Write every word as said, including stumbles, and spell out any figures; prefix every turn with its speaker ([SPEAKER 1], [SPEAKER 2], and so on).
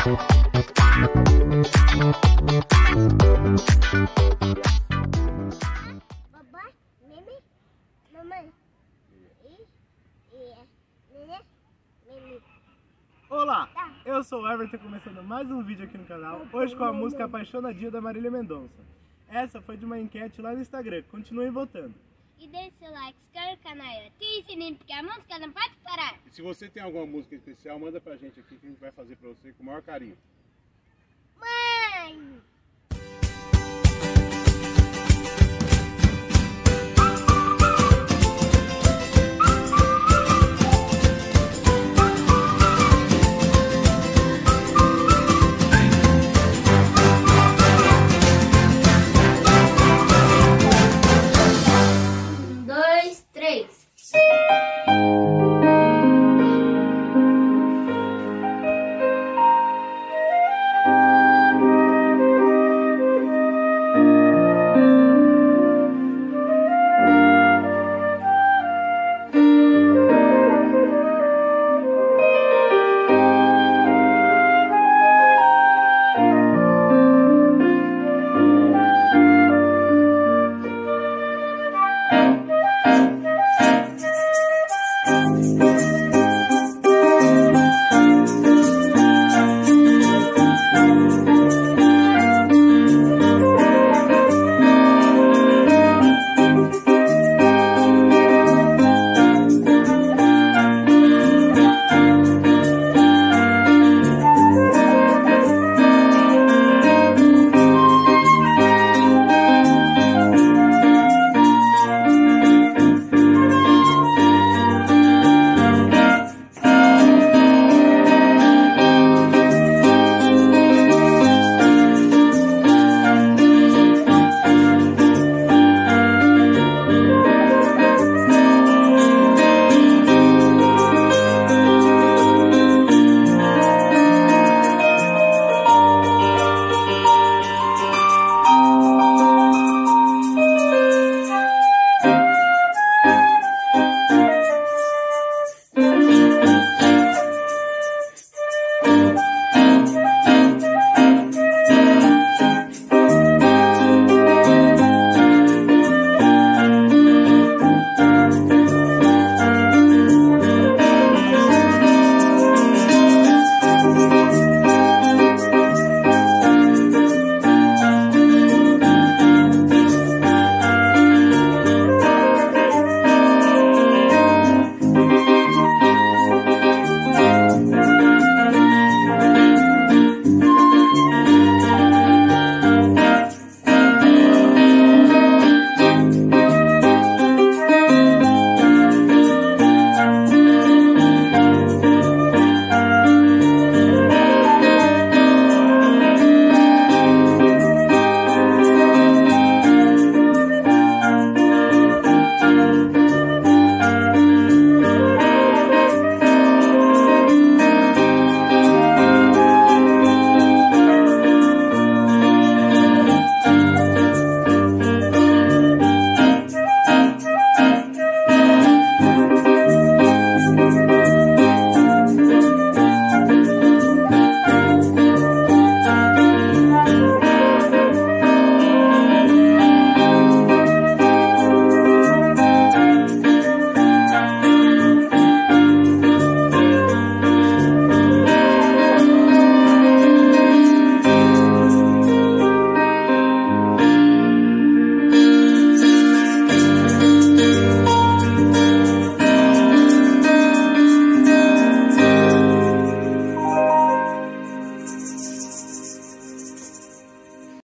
[SPEAKER 1] Papai, mimi, mamãe.
[SPEAKER 2] Olá, eu sou o Everton, começando mais um vídeo aqui no canal, hoje com a música Apaixonadinha da Marília Mendonça. Essa foi de uma enquete lá no Instagram, continuem votando.
[SPEAKER 1] E deixe seu like, se inscreva no canal, ative o sininho, porque a música não pode parar.
[SPEAKER 3] E se você tem alguma música especial, manda pra gente aqui que a gente vai fazer pra você com o maior carinho.
[SPEAKER 1] Mãe!